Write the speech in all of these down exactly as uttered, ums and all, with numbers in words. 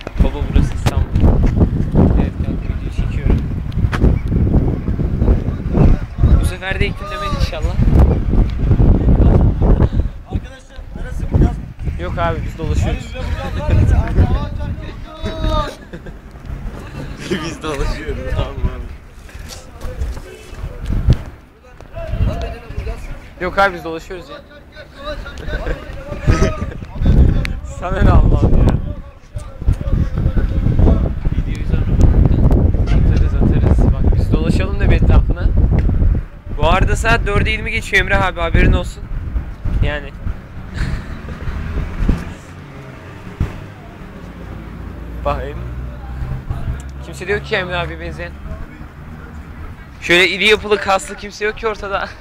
Baba burası İstanbul. Evet kanka video çekiyorum. Bu sefer de ektim demedi inşallah. Arkadaşlar neresi biraz? Yok abi biz dolaşıyoruz. Biz dolaşıyoruz Allah'ım. Yok abi biz dolaşıyoruz ya. Sana ne Allah'ım ya. Videoyu sonra atarız atarız. Bak biz dolaşalım da bir etrafına. Bu arada saat dörde yirmi geçiyor Emre abi, haberin olsun. Yani. Bakayım. Kimse de yok ki Emre abi benzeyen. Şöyle iri yapılı kaslı kimse yok ki ortada.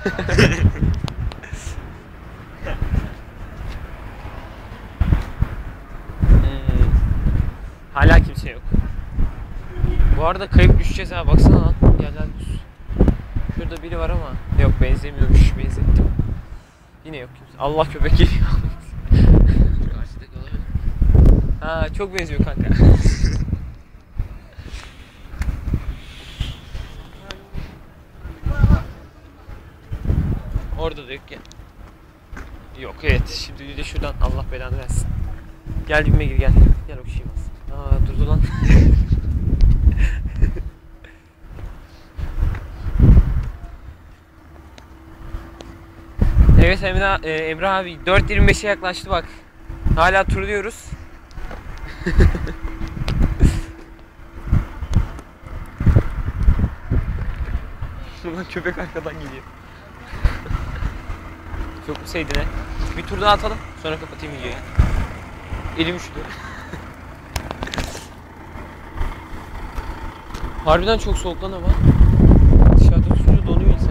hmm. Hala kimse yok. Bu arada kayıp düşeceğiz ha, baksana lan. Yerler buz. Şurada biri var ama yok, benzemiyormuş, benzettim. Yine yok kimse. Allah, köpek geliyor. Ha çok benziyor kanka. Orada da yok ya. Yok evet. Şimdi bir de şuradan Allah belanı versin. Gel dibime gir gel. Gel okşayayım az. Aa durdu lan. Evet Emre, e, Emre abi dört yirmi beşe yaklaştı bak. Hala turluyoruz. Şuradan köpek arkadan geliyor. Çok mu sevdin he? Bir tur daha atalım, sonra kapatayım videoyu. Elim üşüdü. Harbiden çok soğuk lan ama. Dışarıda tutunca donuyor insan.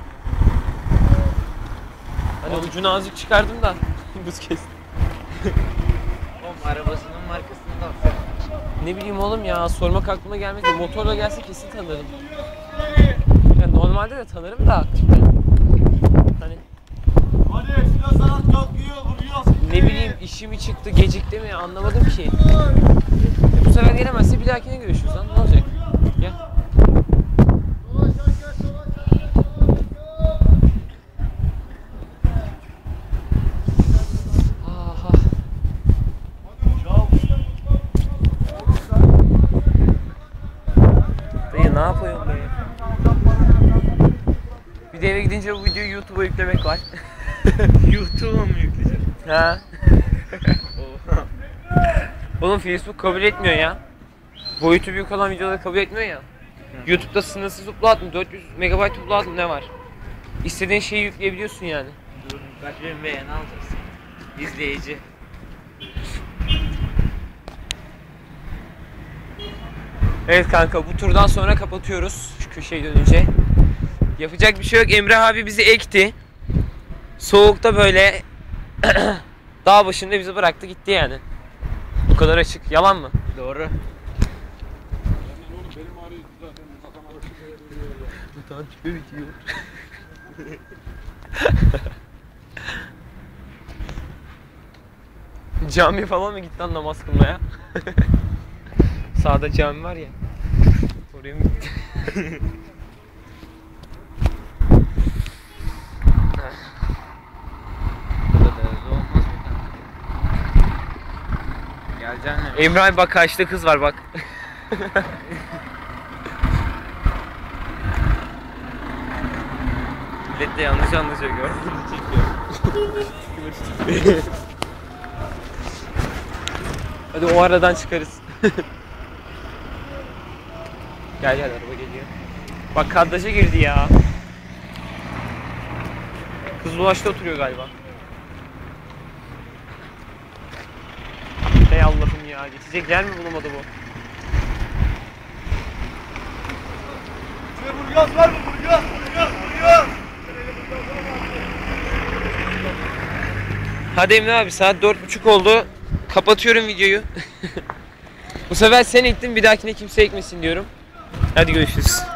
Hani ucunu azıcık çıkardım da buz kesti. Oğlum arabasının markasını da affet. Ne bileyim oğlum ya, sormak aklıma gelmedi. Motorla gelse kesin tanırım. Yani normalde de tanırım da cidden. Hani Hadi silah sanat kalkıyor, vuruyor. ne bileyim işi mi çıktı, gecikti mi anlamadım ki. E bu sefer gelemezse bir dahakine görüşürüz lan, ne olacak? Gel. Aha. Dayı ne yapıyorsun be? Bir de eve gidince bu videoyu YouTube'a yüklemek var. YouTube'a mı yükleyeceğim? Ha? Oğlum Facebook kabul etmiyor ya. Boyutu büyük olan videoları kabul etmiyor ya. YouTube'da sınırsız upload mı, dört yüz megabayt upload mı ne var? İstediğin şeyi yükleyebiliyorsun yani. Dur, kaç bin beğeni alacaksın? İzleyici. Evet kanka, bu turdan sonra kapatıyoruz şu köşeyi dönünce. Yapacak bir şey yok, Emre abi bizi ekti. Soğukta böyle dağ başında bizi bıraktı gitti yani. Bu kadar açık, yalan mı? Doğru. Utan tipi bitiyor. Cami falan mı gitti lan namaz kılmaya? Sağda cami var ya. Oraya mı gitti? Geleceksin mi? İbrahim bak kaçta kız var bak. Millet de yanlış anlayacak, gördün mü? Çekiyor. Hadi o aradan çıkarız. Gel gel, araba geliyor. Bak kadraja girdi ya. Kız Ulaş'ta oturuyor galiba. Ey Allah'ım ya, geçecek yer mi bulamadı bu? Burgaz var mı? Burgaz, Burgaz, Burgaz. Hadi Emre abi, saat dört buçuk oldu. Kapatıyorum videoyu. Bu sefer sen ektin, bir dahakine kimse ekmesin diyorum. Hadi görüşürüz.